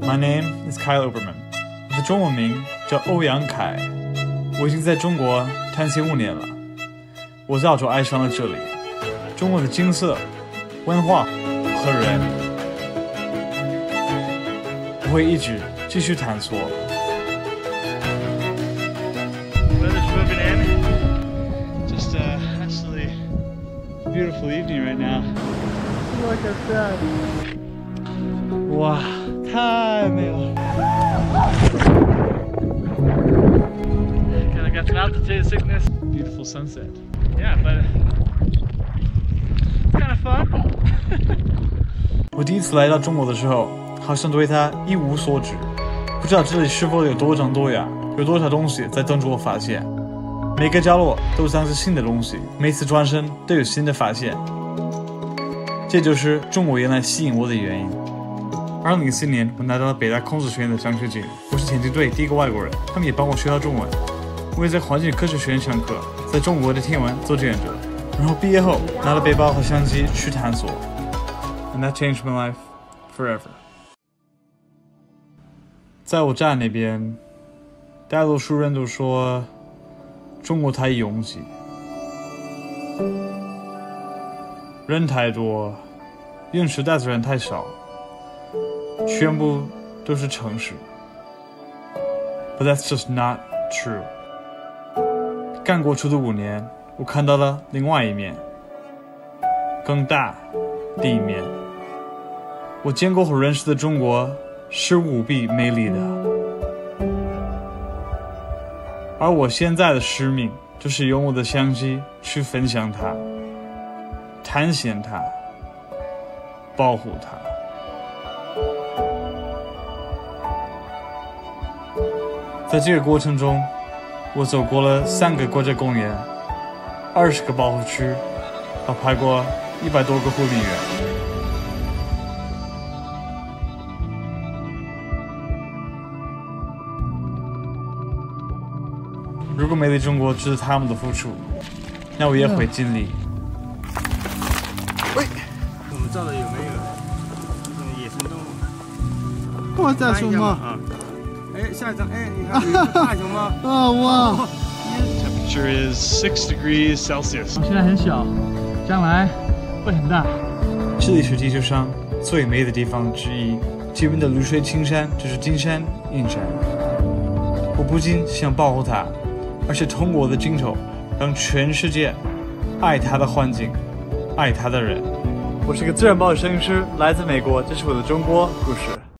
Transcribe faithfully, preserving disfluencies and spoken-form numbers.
My name is Kyle Oberman， 我的中文名叫欧阳凯，我已经在中国探险五年了。我早就爱上了这里，中国的景色、文化和人，我会一直继续探索。Weather's moving in. Just uh, absolutely beautiful evening right now. Like I said. 哇，太美了 ！Kind of got some altitude sickness. Beautiful sunset. Yeah, but it's kind of fun. 我第一次来到中国的时候，好像对它一无所知，不知道这里是否有多种多样，有多少东西在等着我发现。每个角落都藏着新的东西，每次转身都有新的发现。这就是中国原来吸引我的原因。二零一四年，我拿到了北大孔子学院的奖学金，我是田径队第一个外国人，他们也帮我学好中文。我也在环境科学学院上课，在中国的天文做志愿者，然后毕业后拿了背包和相机去探索。And that changed my life forever. 在我家那边，大多数人都说中国太拥挤，人太多，原始大自然太少，全部都是城市。But that's just not true. 刚过去的五年，我看到了另外一面，更大的一面。我见过和认识的中国是无比美丽的，而我现在的使命就是用我的相机去分享它，探险它，保护它。在这个过程中，我走过了三个国家公园，二十个保护区，还拍过一百多个护林员。如果美丽中国值得他们的付出，那我也会尽力。 喂，我们照的有没有野生动物？ 哇，大熊猫！ 啊！哎，下一张，哎，你看有一个大熊猫。 啊哇 Temperature is six degrees Celsius。 现在很小，将来会很大。 这里是地球上最美的地方之一，这边的绿水青山就是金山银山。我不仅想保护它，而且通过我的镜头，让全世界爱它的环境，爱它的人。我是个自然保育摄影师，来自美国，这是我的中国故事。